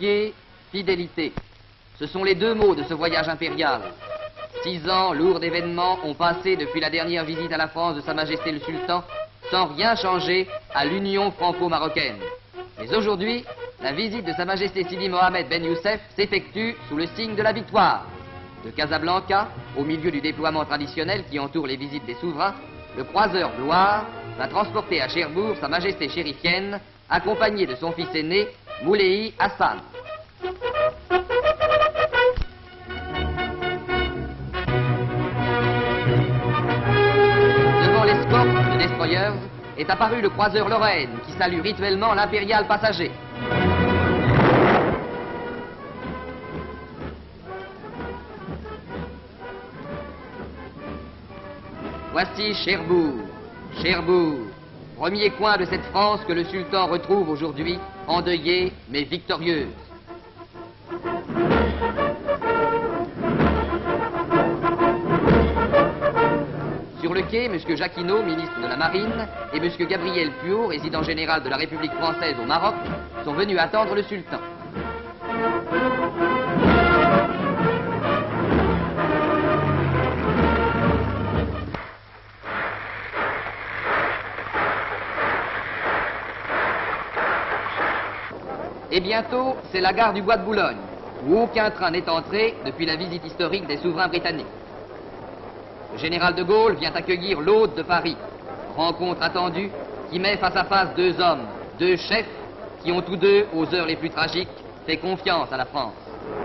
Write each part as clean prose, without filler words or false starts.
Amitié, fidélité. Ce sont les deux mots de ce voyage impérial. 6 ans lourds d'événements ont passé depuis la dernière visite à la France de Sa Majesté le Sultan sans rien changer à l'union franco-marocaine. Mais aujourd'hui, la visite de Sa Majesté Sidi Mohamed Ben Youssef s'effectue sous le signe de la victoire. De Casablanca, au milieu du déploiement traditionnel qui entoure les visites des souverains, le croiseur Gloire va transporter à Cherbourg Sa Majesté chérifienne, accompagnée de son fils aîné, Moulay Hassan. Devant l'escorte de destroyers est apparu le croiseur Lorraine qui salue rituellement l'impérial passager. Voici Cherbourg, Cherbourg, premier coin de cette France que le sultan retrouve aujourd'hui, endeuillée mais victorieuse. Sur le quai, M. Jacquinot, ministre de la Marine, et M. Gabriel Puot, résident général de la République française au Maroc, sont venus attendre le sultan. Et bientôt, c'est la gare du Bois de Boulogne, où aucun train n'est entré depuis la visite historique des souverains britanniques. Le général de Gaulle vient accueillir l'hôte de Paris, rencontre attendue qui met face à face deux hommes, deux chefs, qui ont tous deux, aux heures les plus tragiques, fait confiance à la France.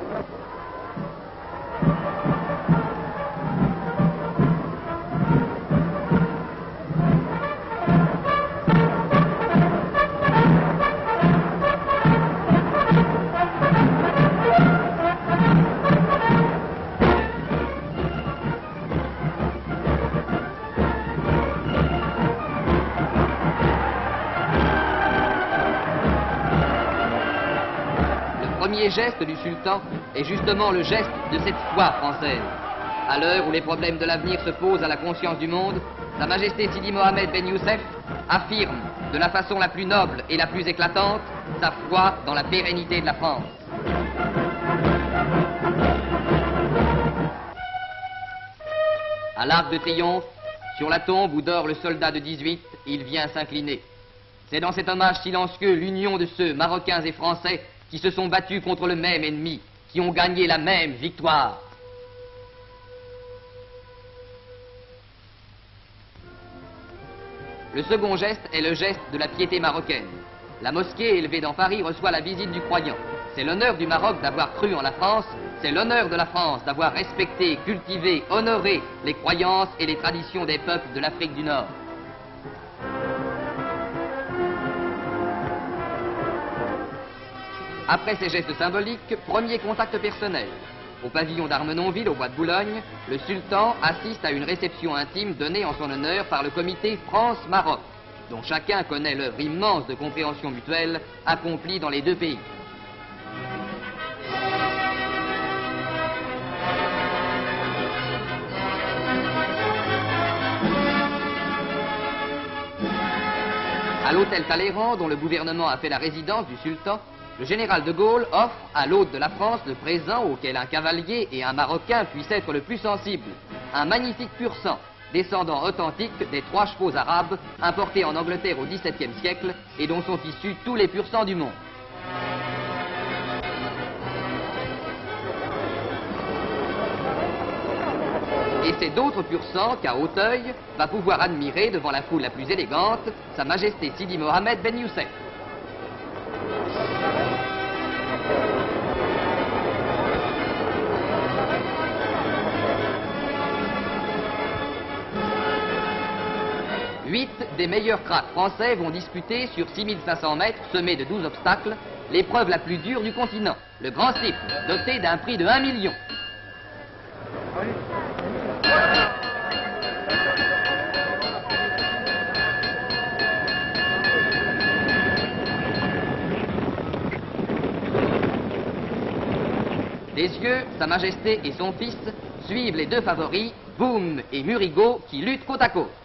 Le premier geste du sultan est justement le geste de cette foi française. À l'heure où les problèmes de l'avenir se posent à la conscience du monde, Sa Majesté Sidi Mohamed Ben Youssef affirme de la façon la plus noble et la plus éclatante sa foi dans la pérennité de la France. À l'Arc de Triomphe, sur la tombe où dort le soldat de 18, il vient s'incliner. C'est dans cet hommage silencieux l'union de ceux, Marocains et Français, qui se sont battus contre le même ennemi, qui ont gagné la même victoire. Le second geste est le geste de la piété marocaine. La mosquée élevée dans Paris reçoit la visite du croyant. C'est l'honneur du Maroc d'avoir cru en la France, c'est l'honneur de la France d'avoir respecté, cultivé, honoré les croyances et les traditions des peuples de l'Afrique du Nord. Après ces gestes symboliques, premier contact personnel. Au pavillon d'Armenonville, au Bois de Boulogne, le sultan assiste à une réception intime donnée en son honneur par le comité France-Maroc, dont chacun connaît l'œuvre immense de compréhension mutuelle accomplie dans les deux pays. À l'hôtel Talleyrand, dont le gouvernement a fait la résidence du sultan, le général de Gaulle offre à l'hôte de la France le présent auquel un cavalier et un Marocain puissent être le plus sensibles. Un magnifique pur-sang, descendant authentique des 3 chevaux arabes importés en Angleterre au XVIIe siècle et dont sont issus tous les pur-sangs du monde. Et c'est d'autres pur-sangs qu'à Auteuil va pouvoir admirer devant la foule la plus élégante Sa Majesté Sidi Mohamed Ben Youssef. Huit des meilleurs cracks français vont disputer sur 6500 mètres semés de 12 obstacles l'épreuve la plus dure du continent, le Grand Steeple, doté d'un prix de 1 million. Des yeux, Sa Majesté et son fils suivent les deux favoris, Boum et Murigot, qui luttent côte à côte.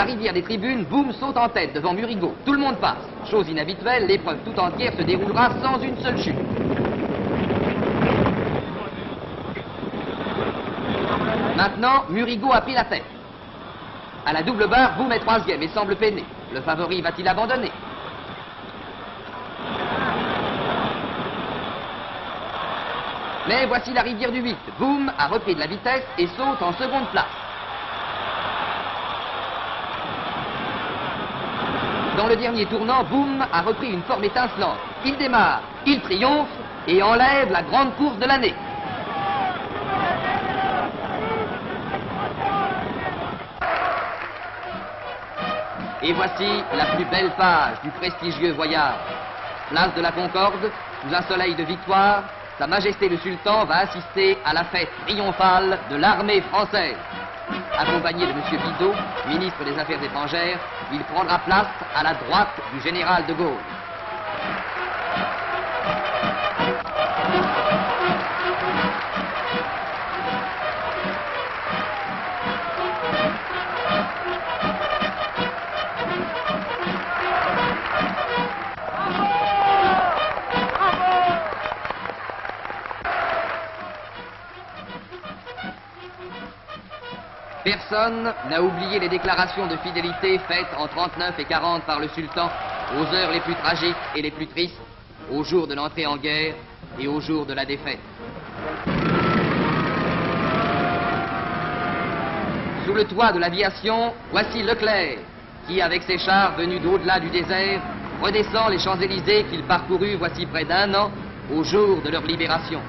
l'arrivière des tribunes, Boum saute en tête devant Murigot. Tout le monde passe. Chose inhabituelle, l'épreuve tout entière se déroulera sans une seule chute. Maintenant, Murigot a pris la tête. À la double barre, Boum est troisième et semble peiner. Le favori va-t-il abandonner? Mais voici la rivière du 8. Boum a repris de la vitesse et saute en seconde place. Dans le dernier tournant, Boum a repris une forme étincelante. Il démarre, il triomphe et enlève la grande course de l'année. Et voici la plus belle page du prestigieux voyage. Place de la Concorde, sous un soleil de victoire, Sa Majesté le Sultan va assister à la fête triomphale de l'armée française. Accompagné de M. Bidot, ministre des Affaires étrangères, il prendra place à la droite du général de Gaulle. Personne n'a oublié les déclarations de fidélité faites en 39 et 40 par le sultan aux heures les plus tragiques et les plus tristes, au jour de l'entrée en guerre et au jour de la défaite. Sous le toit de l'aviation, voici Leclerc, qui, avec ses chars venus d'au-delà du désert, redescend les Champs-Élysées qu'il parcourut voici près d'1 an, au jour de leur libération.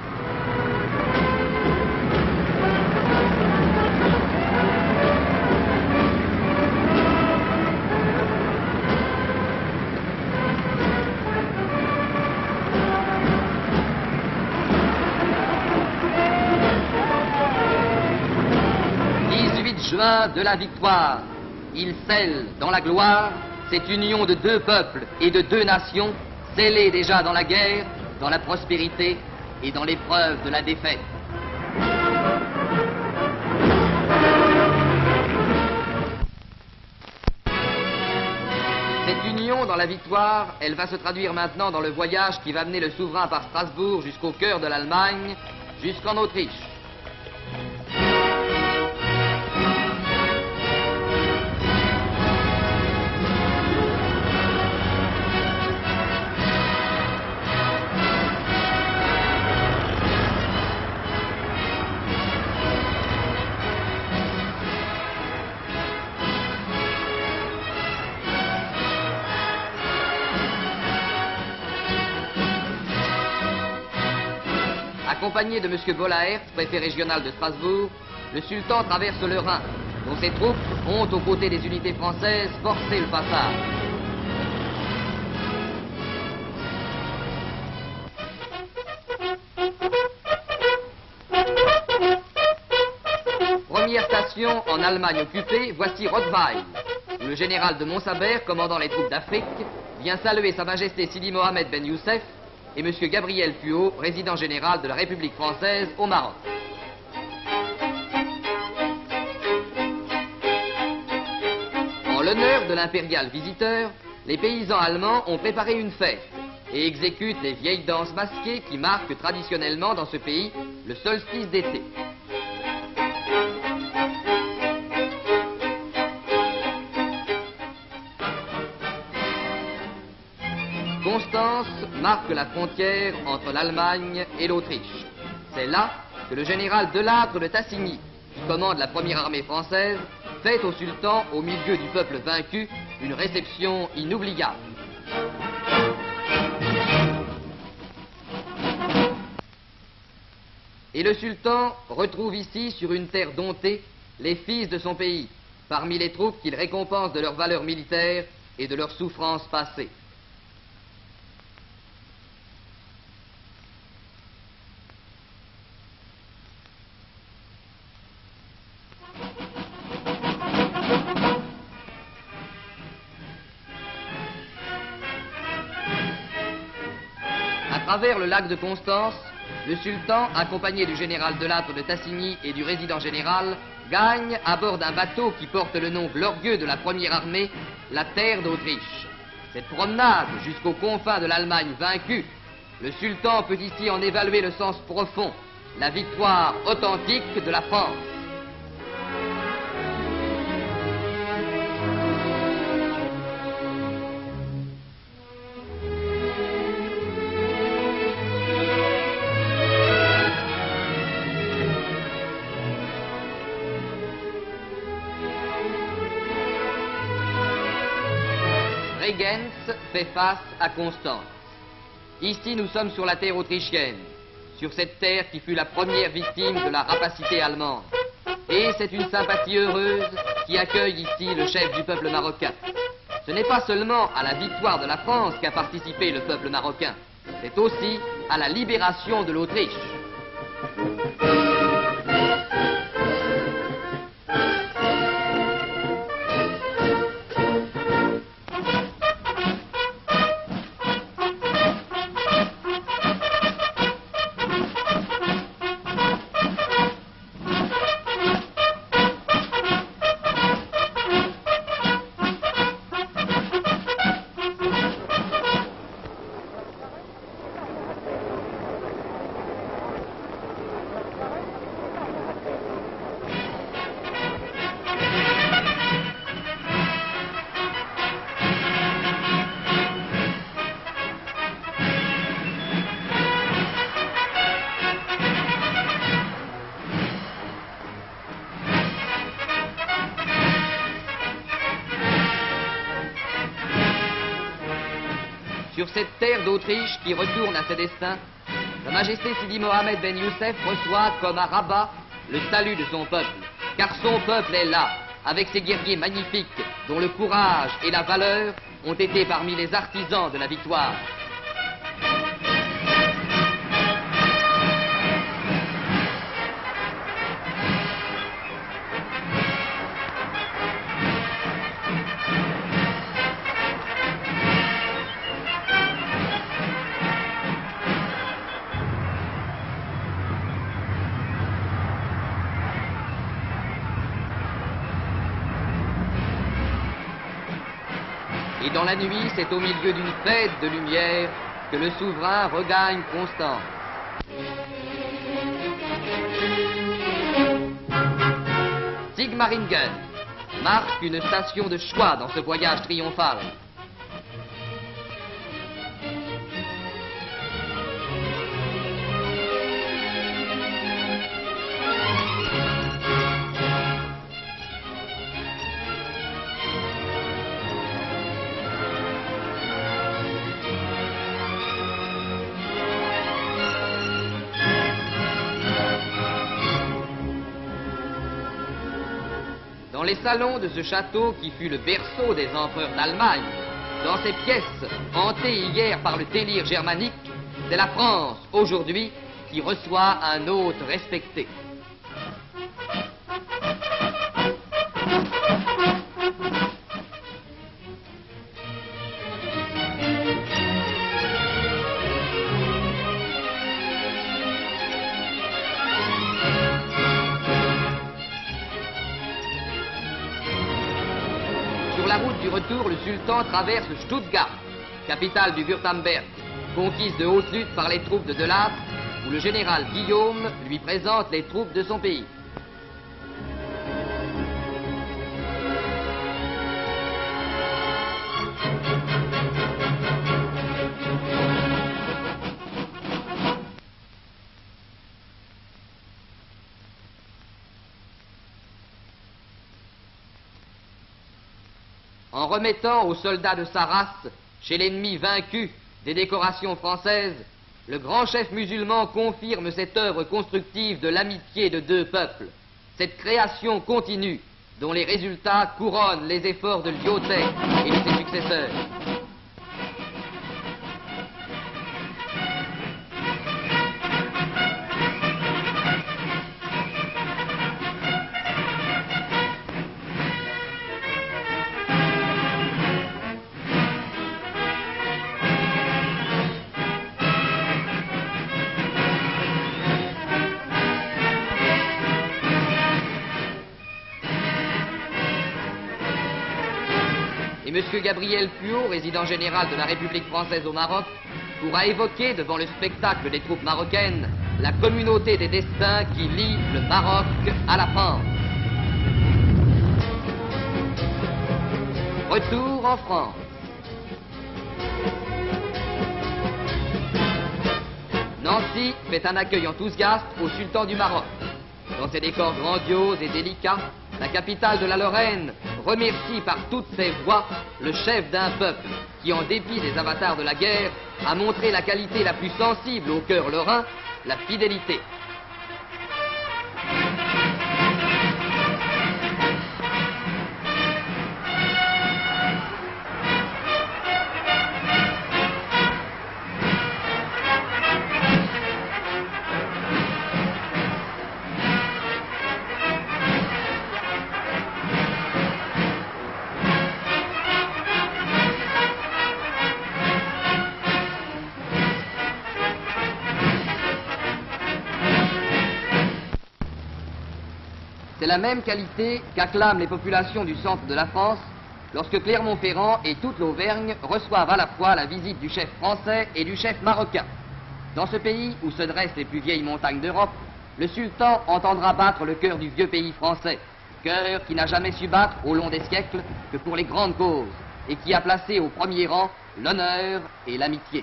Juin de la victoire, il scelle dans la gloire cette union de 2 peuples et de 2 nations, scellée déjà dans la guerre, dans la prospérité et dans l'épreuve de la défaite. Cette union dans la victoire, elle va se traduire maintenant dans le voyage qui va mener le souverain par Strasbourg jusqu'au cœur de l'Allemagne, jusqu'en Autriche. Accompagné de M. Bollaert, préfet régional de Strasbourg, le sultan traverse le Rhin, dont ses troupes ont, aux côtés des unités françaises, forcé le passage. Première station en Allemagne occupée, voici Rottweil, où le général de Montsabert, commandant les troupes d'Afrique, vient saluer Sa Majesté Sidi Mohamed Ben Youssef et M. Gabriel Puot, résident général de la République française au Maroc. En l'honneur de l'impérial visiteur, les paysans allemands ont préparé une fête et exécutent les vieilles danses masquées qui marquent traditionnellement dans ce pays le solstice d'été. Constance marque la frontière entre l'Allemagne et l'Autriche. C'est là que le général Delattre de Tassigny, qui commande la première armée française, fait au sultan, au milieu du peuple vaincu, une réception inoubliable. Et le sultan retrouve ici, sur une terre domptée, les fils de son pays, parmi les troupes qu'il récompense de leur valeur militaire et de leurs souffrances passées. À travers le lac de Constance, le sultan, accompagné du général de Lattre de Tassigny et du résident général, gagne à bord d'un bateau qui porte le nom glorieux de la première armée, la terre d'Autriche. Cette promenade jusqu'aux confins de l'Allemagne vaincue, le sultan peut ici en évaluer le sens profond, la victoire authentique de la France. Bregenz fait face à Constance. Ici, nous sommes sur la terre autrichienne, sur cette terre qui fut la première victime de la rapacité allemande. Et c'est une sympathie heureuse qui accueille ici le chef du peuple marocain. Ce n'est pas seulement à la victoire de la France qu'a participé le peuple marocain, c'est aussi à la libération de l'Autriche. Sur cette terre d'Autriche qui retourne à ses destins, Sa Majesté Sidi Mohamed Ben Youssef reçoit comme à Rabat le salut de son peuple, car son peuple est là, avec ses guerriers magnifiques, dont le courage et la valeur ont été parmi les artisans de la victoire. Et dans la nuit, c'est au milieu d'une fête de lumière que le souverain regagne Constance. Sigmaringen marque une station de choix dans ce voyage triomphal. Dans les salons de ce château qui fut le berceau des empereurs d'Allemagne, dans ces pièces hantées hier par le délire germanique, c'est la France, aujourd'hui, qui reçoit un hôte respecté. Sur la route du retour, le sultan traverse Stuttgart, capitale du Württemberg, conquise de haute lutte par les troupes de Lattre, où le général Guillaume lui présente les troupes de son pays. En remettant aux soldats de sa race, chez l'ennemi vaincu, des décorations françaises, le grand chef musulman confirme cette œuvre constructive de l'amitié de deux peuples, cette création continue dont les résultats couronnent les efforts de Lyautey et de ses successeurs. M. Gabriel Puot, résident général de la République française au Maroc, pourra évoquer devant le spectacle des troupes marocaines la communauté des destins qui lie le Maroc à la France. Retour en France. Nancy fait un accueil enthousiaste au sultan du Maroc. Dans ses décors grandioses et délicats, la capitale de la Lorraine remercie par toutes ses voix le chef d'un peuple qui, en dépit des avatars de la guerre, a montré la qualité la plus sensible au cœur lorrain, la fidélité. C'est la même qualité qu'acclament les populations du centre de la France lorsque Clermont-Ferrand et toute l'Auvergne reçoivent à la fois la visite du chef français et du chef marocain. Dans ce pays où se dressent les plus vieilles montagnes d'Europe, le sultan entendra battre le cœur du vieux pays français, cœur qui n'a jamais su battre au long des siècles que pour les grandes causes et qui a placé au premier rang l'honneur et l'amitié.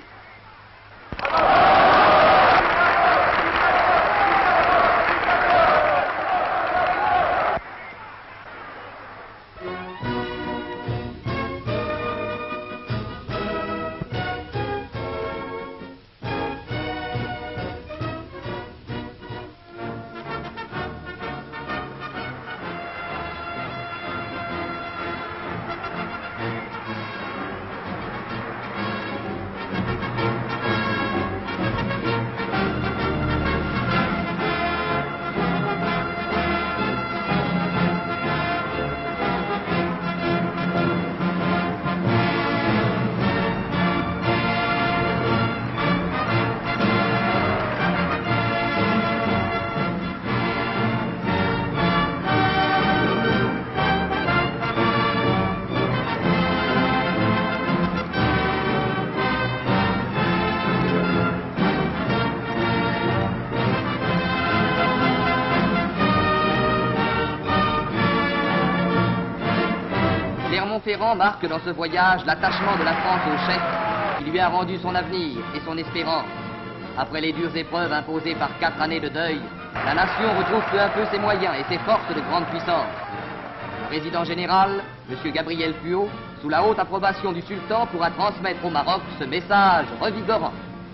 Clermont-Ferrand marque dans ce voyage l'attachement de la France au chef qui lui a rendu son avenir et son espérance. Après les dures épreuves imposées par 4 années de deuil, la nation retrouve peu à peu ses moyens et ses forces de grande puissance. Le président général, M. Gabriel Puot, sous la haute approbation du sultan, pourra transmettre au Maroc ce message revigorant.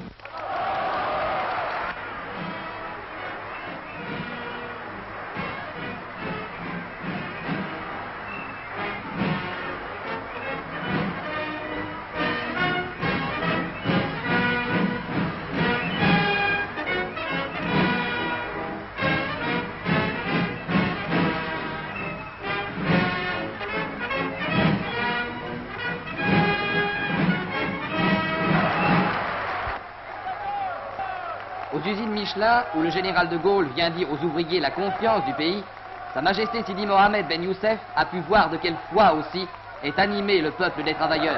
Aux usines Michelin, où le général de Gaulle vient dire aux ouvriers la confiance du pays, Sa Majesté Sidi Mohamed Ben Youssef a pu voir de quelle foi aussi est animé le peuple des travailleurs.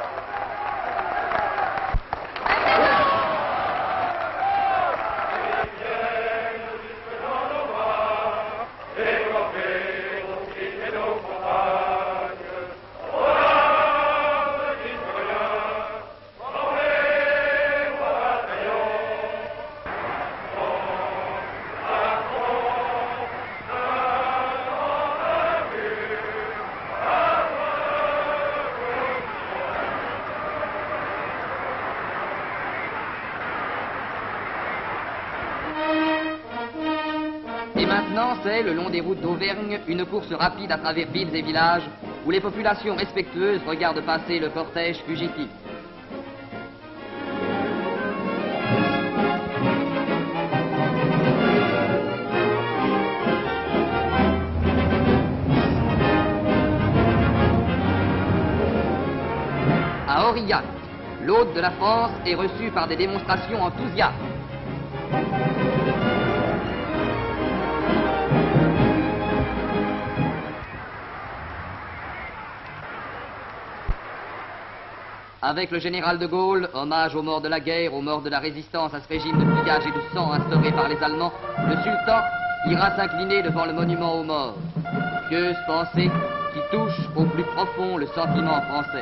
Et maintenant, c'est, le long des routes d'Auvergne, une course rapide à travers villes et villages, où les populations respectueuses regardent passer le cortège fugitif. À Aurillac, l'hôte de la France est reçu par des démonstrations enthousiastes. avec le général de Gaulle, hommage aux morts de la guerre, aux morts de la résistance à ce régime de pillage et de sang instauré par les Allemands, le sultan ira s'incliner devant le monument aux morts. Pieuse pensée qui touche au plus profond le sentiment français.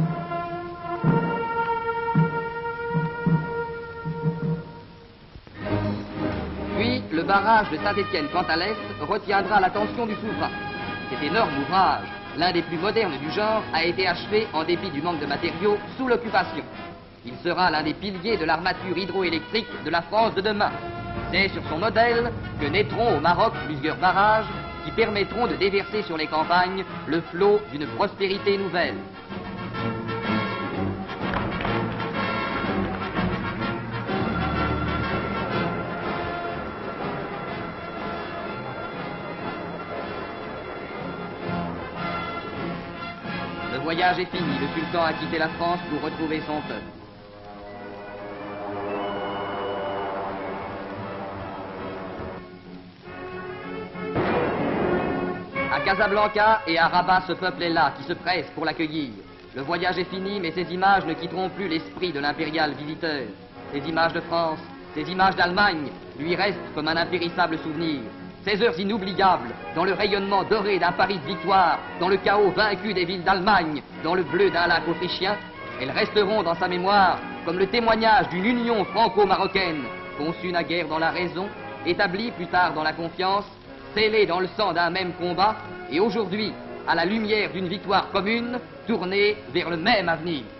Puis, le barrage de Saint-Étienne, quant à l'est, retiendra l'attention du souverain. Cet énorme ouvrage, l'un des plus modernes du genre, a été achevé, en dépit du manque de matériaux, sous l'occupation. Il sera l'un des piliers de l'armature hydroélectrique de la France de demain. C'est sur son modèle que naîtront au Maroc plusieurs barrages qui permettront de déverser sur les campagnes le flot d'une prospérité nouvelle. Le voyage est fini, le sultan a quitté la France pour retrouver son peuple. À Casablanca et à Rabat, ce peuple est là, qui se presse pour l'accueillir. Le voyage est fini, mais ces images ne quitteront plus l'esprit de l'impérial visiteur. Ces images de France, ces images d'Allemagne, lui restent comme un impérissable souvenir. Ces heures inoubliables, dans le rayonnement doré d'un Paris de victoire, dans le chaos vaincu des villes d'Allemagne, dans le bleu d'un lac autrichien, elles resteront dans sa mémoire comme le témoignage d'une union franco-marocaine, conçue naguère dans la raison, établie plus tard dans la confiance, scellée dans le sang d'un même combat, et aujourd'hui, à la lumière d'une victoire commune, tournée vers le même avenir.